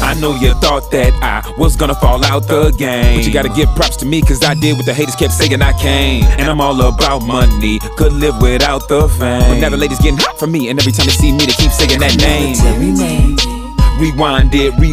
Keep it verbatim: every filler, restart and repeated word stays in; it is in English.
I know you thought that I was gonna fall out the game, but you gotta give props to me, cause I did what the haters kept saying I can't. And I'm all about money, could live without the fame, but now the ladies getting hot for me, and every time they see me they keep saying that name. Rewind it, re